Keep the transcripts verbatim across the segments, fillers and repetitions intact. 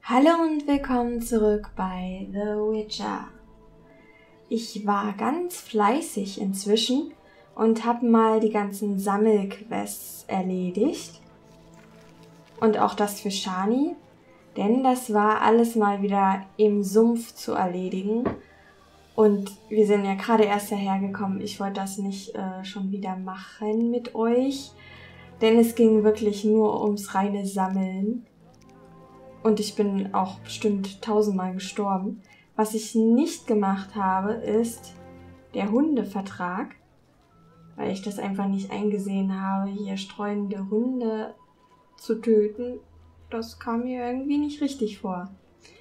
Hallo und willkommen zurück bei The Witcher. Ich war ganz fleißig inzwischen und habe mal die ganzen Sammelquests erledigt. Und auch das für Shani, denn das war alles mal wieder im Sumpf zu erledigen. Und wir sind ja gerade erst dahergekommen. Ich wollte das nicht äh, schon wieder machen mit euch, denn es ging wirklich nur ums reine Sammeln. Und ich bin auch bestimmt tausendmal gestorben. Was ich nicht gemacht habe, ist der Hundevertrag, weil ich das einfach nicht eingesehen habe, hier streunende Hunde zu töten. Das kam mir irgendwie nicht richtig vor.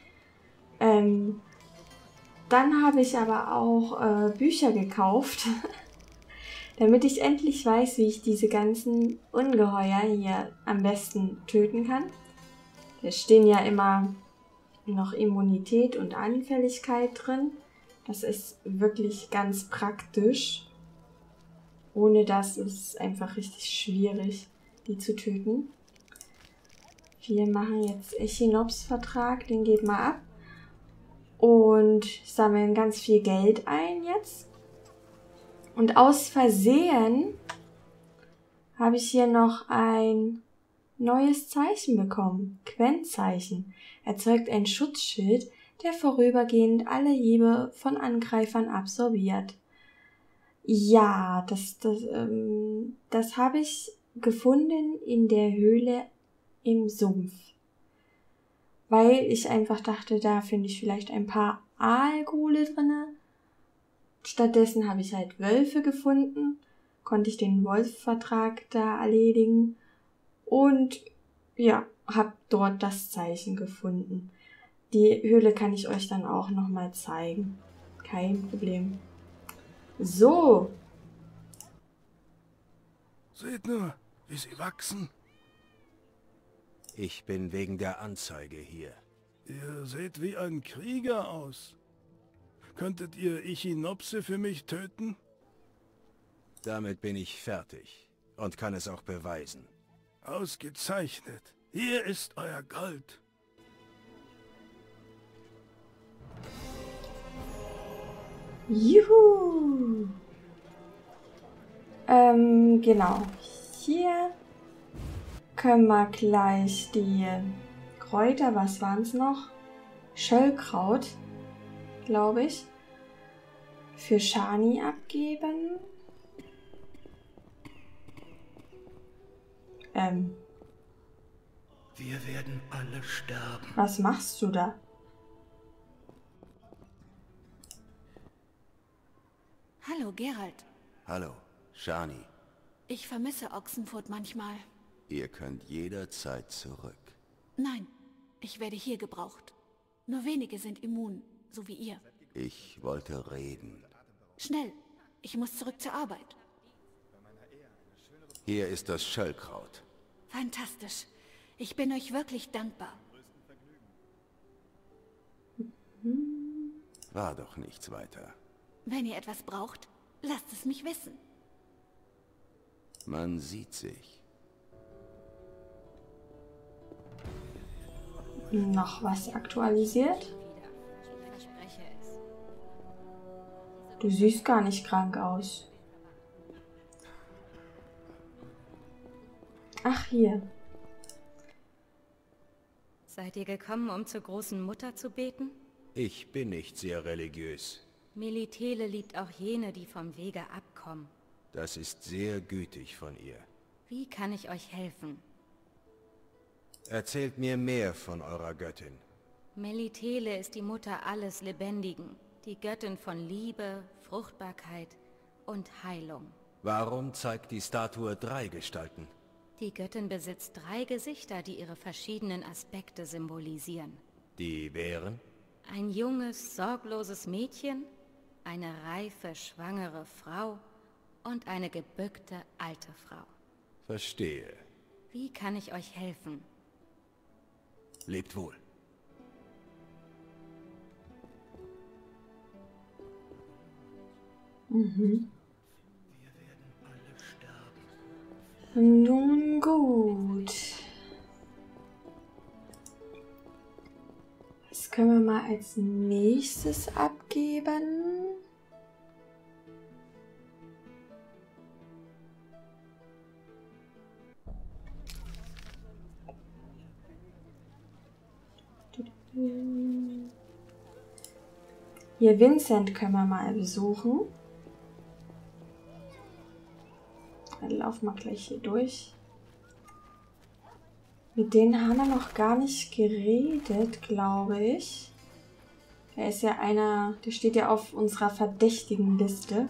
Ähm, dann habe ich aber auch äh, Bücher gekauft, damit ich endlich weiß, wie ich diese ganzen Ungeheuer hier am besten töten kann. Da stehen ja immer noch Immunität und Anfälligkeit drin. Das ist wirklich ganz praktisch. Ohne das ist es einfach richtig schwierig, die zu töten. Wir machen jetzt Echinops-Vertrag, den geben wir ab. Und sammeln ganz viel Geld ein jetzt. Und aus Versehen habe ich hier noch ein neues Zeichen bekommen. Quen-Zeichen. Erzeugt ein Schutzschild, der vorübergehend alle Hiebe von Angreifern absorbiert. Ja, das, das, ähm, das habe ich gefunden in der Höhle im Sumpf. Weil ich einfach dachte, da finde ich vielleicht ein paar Aalgule drinne. Stattdessen habe ich halt Wölfe gefunden. Konnte ich den Wolfvertrag da erledigen. Und ja, habe dort das Zeichen gefunden. Die Höhle kann ich euch dann auch nochmal zeigen. Kein Problem. So. Seht nur, wie sie wachsen. Ich bin wegen der Anzeige hier. Ihr seht wie ein Krieger aus. Könntet ihr Echinopse für mich töten? Damit bin ich fertig und kann es auch beweisen. Ausgezeichnet. Hier ist euer Gold. Juhu! Ähm, genau. Hier können wir gleich die Kräuter, was waren es noch? Schöllkraut, glaube ich, für Shani abgeben. Ähm. Wir werden alle sterben. Was machst du da? Hallo, Geralt. Hallo, Shani. Ich vermisse Oxenfurt manchmal. Ihr könnt jederzeit zurück. Nein, ich werde hier gebraucht. Nur wenige sind immun, so wie ihr. Ich wollte reden. Schnell, ich muss zurück zur Arbeit. Hier ist das Schöllkraut. Fantastisch. Ich bin euch wirklich dankbar. War doch nichts weiter. Wenn ihr etwas braucht, lasst es mich wissen. Man sieht sich. Noch was aktualisiert? Du siehst gar nicht krank aus. Ach, hier. Seid ihr gekommen, um zur großen Mutter zu beten? Ich bin nicht sehr religiös. Melitele liebt auch jene, die vom Wege abkommen. Das ist sehr gütig von ihr. Wie kann ich euch helfen? Erzählt mir mehr von eurer Göttin. Melitele ist die Mutter alles Lebendigen, die Göttin von Liebe, Fruchtbarkeit und Heilung. Warum zeigt die Statue drei Gestalten? Die Göttin besitzt drei Gesichter, die ihre verschiedenen Aspekte symbolisieren. Die wären? Ein junges, sorgloses Mädchen, eine reife, schwangere Frau und eine gebückte, alte Frau. Verstehe. Wie kann ich euch helfen? Lebt wohl. Mhm. Wir werden alle sterben. Nun gut. Was können wir mal als nächstes abgeben? Hier Vincent können wir mal besuchen. Dann laufen wir gleich hier durch. Mit denen haben wir noch gar nicht geredet, glaube ich. Er ist ja einer, der steht ja auf unserer verdächtigen Liste.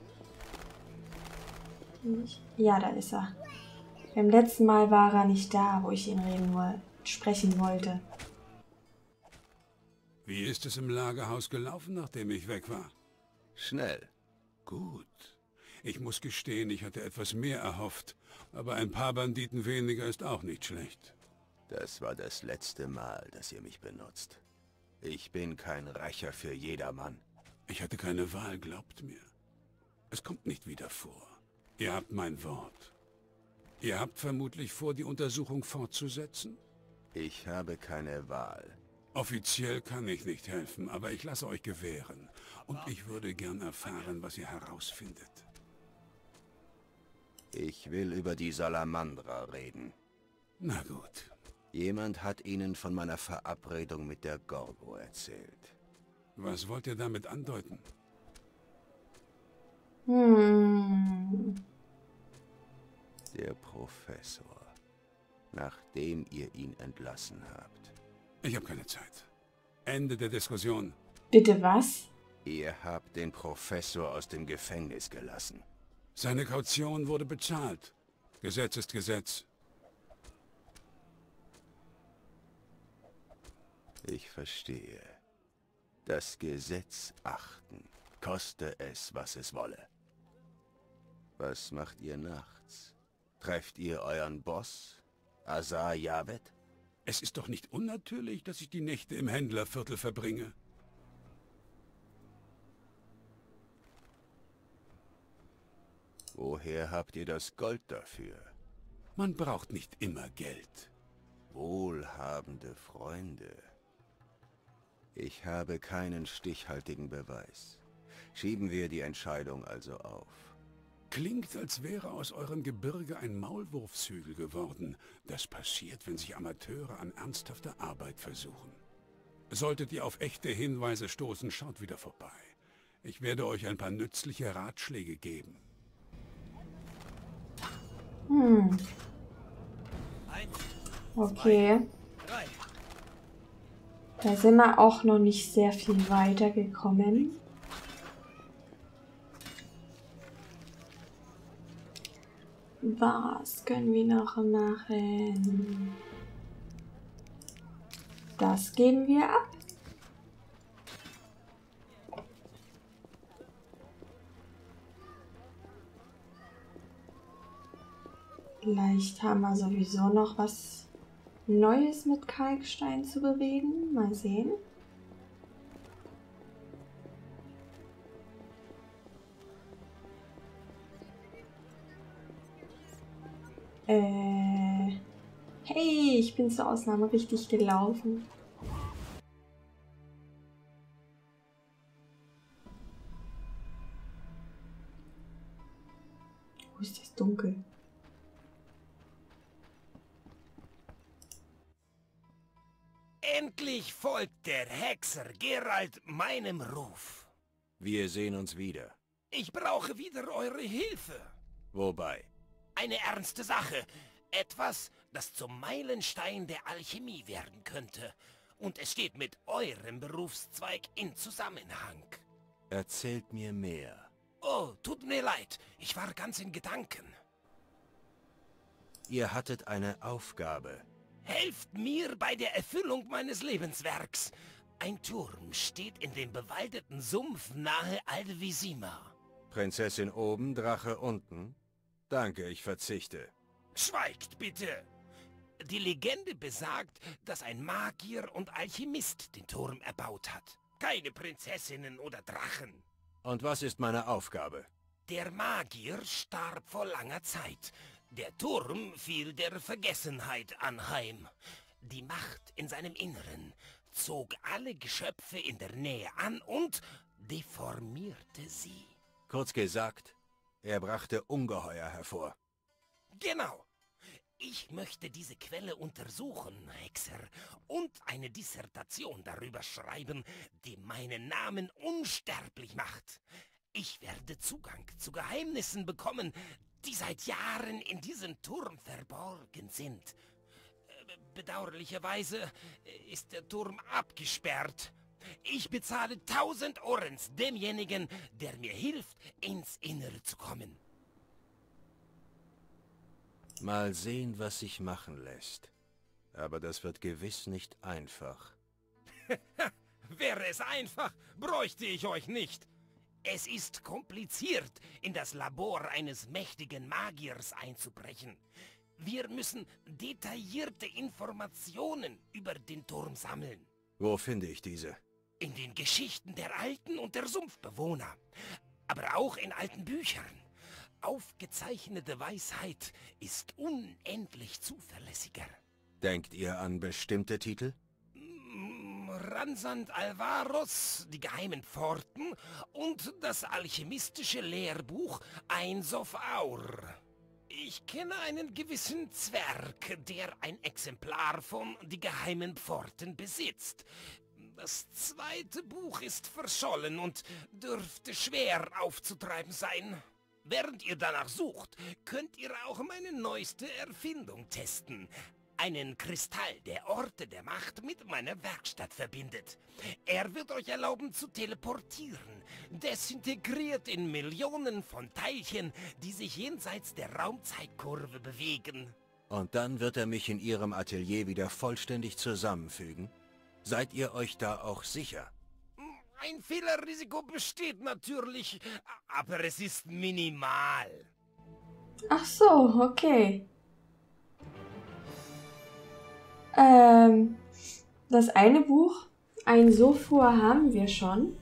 Ja, da ist er. Beim letzten Mal war er nicht da, wo ich ihn reden wollte, sprechen wollte. Wie ist es im Lagerhaus gelaufen, nachdem ich weg war? Schnell. Gut. Ich muss gestehen, ich hatte etwas mehr erhofft. Aber ein paar Banditen weniger ist auch nicht schlecht. Das war das letzte Mal, dass ihr mich benutzt. Ich bin kein Rächer für jedermann. Ich hatte keine Wahl, glaubt mir. Es kommt nicht wieder vor. Ihr habt mein Wort. Ihr habt vermutlich vor, die Untersuchung fortzusetzen? Ich habe keine Wahl. Offiziell kann ich nicht helfen, aber ich lasse euch gewähren. Und ich würde gern erfahren, was ihr herausfindet. Ich will über die Salamandra reden. Na gut. Jemand hat ihnen von meiner Verabredung mit der Gorgo erzählt. Was wollt ihr damit andeuten? Hm. Der Professor. Nachdem ihr ihn entlassen habt. Ich habe keine Zeit. Ende der Diskussion. Bitte was? Ihr habt den Professor aus dem Gefängnis gelassen. Seine Kaution wurde bezahlt. Gesetz ist Gesetz. Ich verstehe. Das Gesetz achten, koste es, was es wolle. Was macht ihr nachts? Trefft ihr euren Boss, Azar Javed? Es ist doch nicht unnatürlich, dass ich die Nächte im Händlerviertel verbringe. Woher habt ihr das Gold dafür? Man braucht nicht immer Geld. Wohlhabende Freunde. Ich habe keinen stichhaltigen Beweis. Schieben wir die Entscheidung also auf. Klingt, als wäre aus eurem Gebirge ein Maulwurfshügel geworden. Das passiert, wenn sich Amateure an ernsthafter Arbeit versuchen. Solltet ihr auf echte Hinweise stoßen, schaut wieder vorbei. Ich werde euch ein paar nützliche Ratschläge geben. Hm. Okay. Da sind wir auch noch nicht sehr viel weiter gekommen. Was können wir noch machen? Das geben wir ab. Vielleicht haben wir sowieso noch was Neues mit Kalkstein zu bewegen. Mal sehen. Äh, hey, ich bin zur Ausnahme richtig gelaufen. Wo ist das dunkel? Endlich folgt der Hexer Geralt meinem Ruf. Wir sehen uns wieder. Ich brauche wieder eure Hilfe. Wobei? Eine ernste Sache. Etwas, das zum Meilenstein der Alchemie werden könnte. Und es steht mit eurem Berufszweig in Zusammenhang. Erzählt mir mehr. Oh, tut mir leid. Ich war ganz in Gedanken. Ihr hattet eine Aufgabe. Helft mir bei der Erfüllung meines Lebenswerks. Ein Turm steht in dem bewaldeten Sumpf nahe Alvisima. Prinzessin oben, Drache unten? Danke, ich verzichte. Schweigt bitte! Die Legende besagt, dass ein Magier und Alchemist den Turm erbaut hat. Keine Prinzessinnen oder Drachen. Und was ist meine Aufgabe? Der Magier starb vor langer Zeit. Der Turm fiel der Vergessenheit anheim. Die Macht in seinem Inneren zog alle Geschöpfe in der Nähe an und deformierte sie. Kurz gesagt, er brachte Ungeheuer hervor. Genau. Ich möchte diese Quelle untersuchen, Hexer, und eine Dissertation darüber schreiben, die meinen Namen unsterblich macht. Ich werde Zugang zu Geheimnissen bekommen, die seit Jahren in diesem Turm verborgen sind. Bedauerlicherweise ist der Turm abgesperrt. Ich bezahle tausend Orens demjenigen, der mir hilft, ins Innere zu kommen. Mal sehen, was sich machen lässt. Aber das wird gewiss nicht einfach. Wäre es einfach, bräuchte ich euch nicht. Es ist kompliziert, in das Labor eines mächtigen Magiers einzubrechen. Wir müssen detaillierte Informationen über den Turm sammeln. Wo finde ich diese? In den Geschichten der Alten und der Sumpfbewohner. Aber auch in alten Büchern. Aufgezeichnete Weisheit ist unendlich zuverlässiger. Denkt ihr an bestimmte Titel? Ransand Alvaros, die geheimen Pforten und das alchemistische Lehrbuch Eins of Aur. Ich kenne einen gewissen Zwerg, der ein Exemplar von Die geheimen Pforten besitzt. Das zweite Buch ist verschollen und dürfte schwer aufzutreiben sein. Während ihr danach sucht, könnt ihr auch meine neueste Erfindung testen. Einen Kristall, der Orte der Macht mit meiner Werkstatt verbindet. Er wird euch erlauben zu teleportieren, desintegriert in Millionen von Teilchen, die sich jenseits der Raumzeitkurve bewegen. Und dann wird er mich in Ihrem Atelier wieder vollständig zusammenfügen? Seid ihr euch da auch sicher? Ein Fehlerrisiko besteht natürlich, aber es ist minimal. Ach so, okay. Ähm, das eine Buch, ein Sophor, haben wir schon.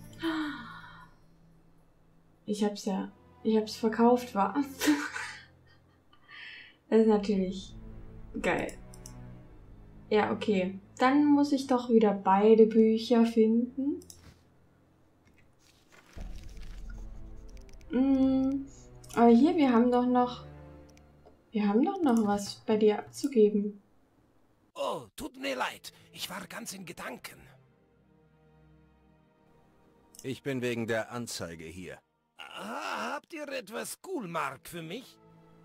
Ich hab's ja, ich hab's verkauft, war. Das ist natürlich geil. Ja, okay. Dann muss ich doch wieder beide Bücher finden. Mm, aber hier, wir haben doch noch... Wir haben doch noch was bei dir abzugeben. Oh, tut mir leid. Ich war ganz in Gedanken. Ich bin wegen der Anzeige hier. Ah, habt ihr etwas Gulmark für mich?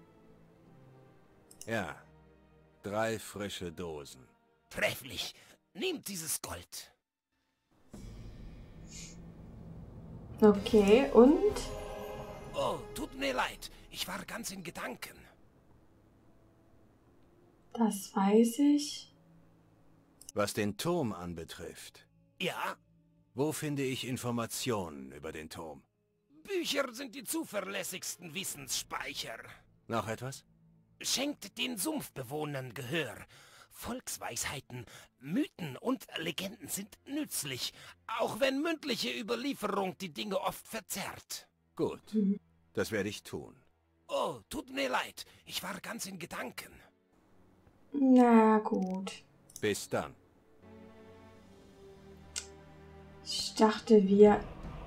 Ja, drei frische Dosen. Trefflich. Nehmt dieses Gold. Okay, und? Oh, tut mir leid. Ich war ganz in Gedanken. Das weiß ich. Was den Turm anbetrifft. Ja? Wo finde ich Informationen über den Turm? Bücher sind die zuverlässigsten Wissensspeicher. Noch etwas? Schenkt den Sumpfbewohnern Gehör. Volksweisheiten, Mythen und Legenden sind nützlich, auch wenn mündliche Überlieferung die Dinge oft verzerrt. Gut, das werde ich tun. Oh, tut mir leid. Ich war ganz in Gedanken. Na gut. Bis dann. Ich dachte, wir...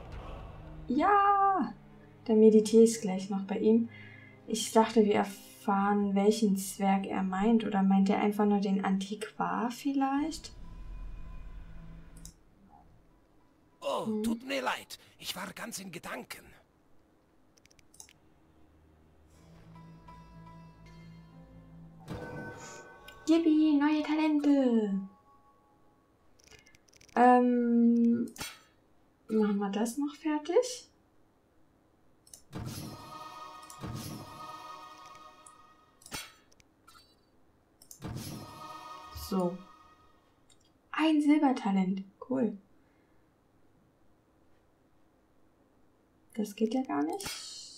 Ja! Dann meditiere ich gleich noch bei ihm. Ich dachte, wir erfahren, welchen Zwerg er meint. Oder meint er einfach nur den Antiquar vielleicht? Oh, hm. Tut mir leid. Ich war ganz in Gedanken. Yippie, neue Talente! Ähm... Machen wir das noch fertig? So. Ein Silbertalent. Cool. Das geht ja gar nicht.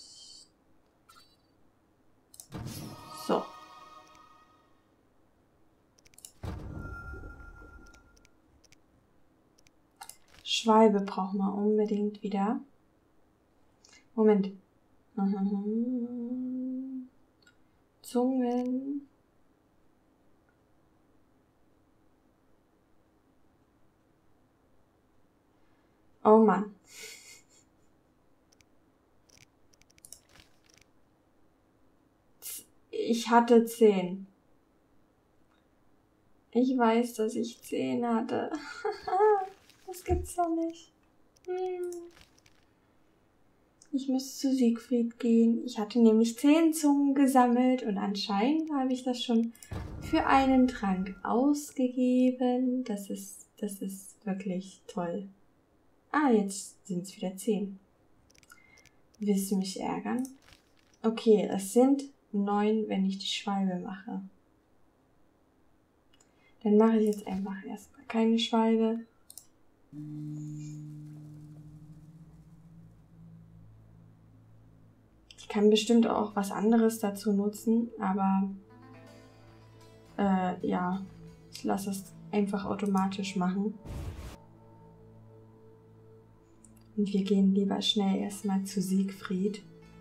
So. Schwalbe brauchen wir unbedingt wieder. Moment. Zungen. Oh Mann. Ich hatte zehn. Ich weiß, dass ich zehn hatte. Das gibt's doch nicht. Hm. Ich muss zu Siegfried gehen. Ich hatte nämlich zehn Zungen gesammelt und anscheinend habe ich das schon für einen Trank ausgegeben. Das ist, das ist wirklich toll. Ah, jetzt sind es wieder zehn. Willst du mich ärgern? Okay, es sind neun, wenn ich die Schwalbe mache. Dann mache ich jetzt einfach erstmal keine Schwalbe. Ich kann bestimmt auch was anderes dazu nutzen, aber äh, ja, ich lasse es einfach automatisch machen. Und wir gehen lieber schnell erstmal zu Siegfried.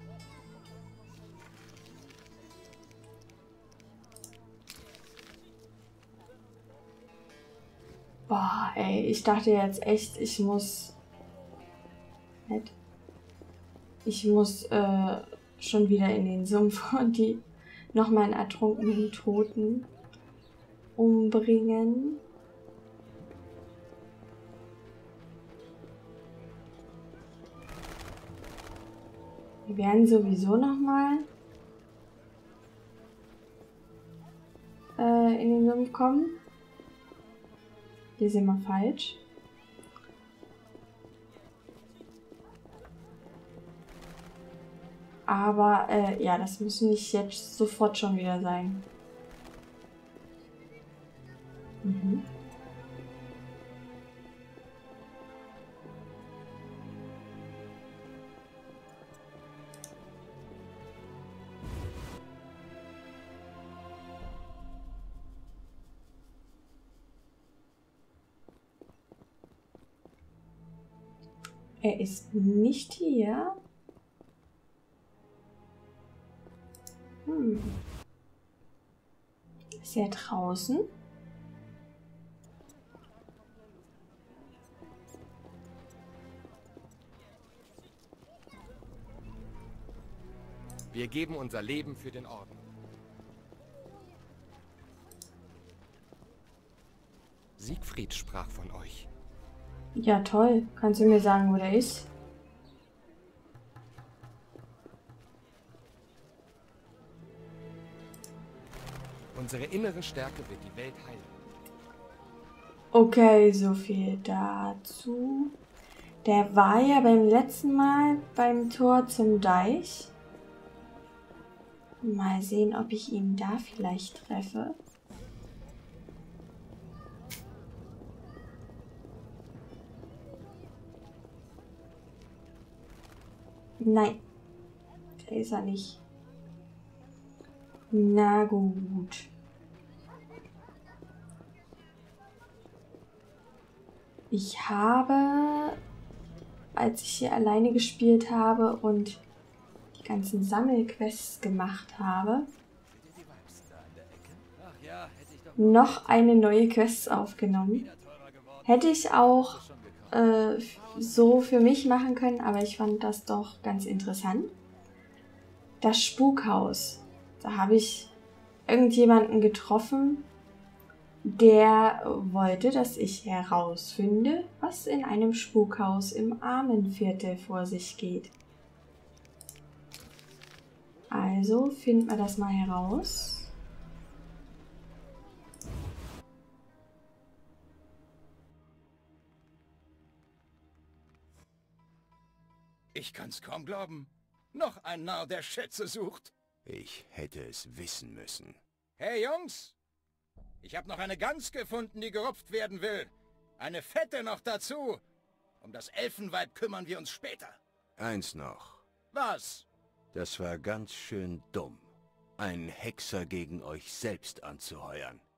Boah, ey, ich dachte jetzt echt, ich muss... Halt, ich muss äh, schon wieder in den Sumpf und die nochmal einen ertrunkenen Toten umbringen. Wir werden sowieso nochmal äh, in den Sumpf kommen. Hier sind wir falsch. Aber äh, ja, das muss nicht jetzt sofort schon wieder sein. Mhm. Er ist nicht hier. Hm. Ist er draußen? Wir geben unser Leben für den Orden. Siegfried sprach von euch. Ja, toll. Kannst du mir sagen, wo der ist? Unsere innere Stärke wird die Welt heilen. Okay, so viel dazu. Der war ja beim letzten Mal beim Tor zum Deich. Mal sehen, ob ich ihn da vielleicht treffe. Nein, da ist er nicht. Na gut. Ich habe, als ich hier alleine gespielt habe und die ganzen Sammelquests gemacht habe, noch eine neue Quest aufgenommen. Hätte ich auch äh, so für mich machen können, aber ich fand das doch ganz interessant. Das Spukhaus. Da habe ich irgendjemanden getroffen, der wollte, dass ich herausfinde, was in einem Spukhaus im Armenviertel vor sich geht. Also finden wir das mal heraus. Ich kann's kaum glauben. Noch ein Narr, der Schätze sucht. Ich hätte es wissen müssen. Hey Jungs, ich habe noch eine Gans gefunden, die gerupft werden will. Eine fette noch dazu. Um das Elfenweib kümmern wir uns später. Eins noch. Was? Das war ganz schön dumm, einen Hexer gegen euch selbst anzuheuern.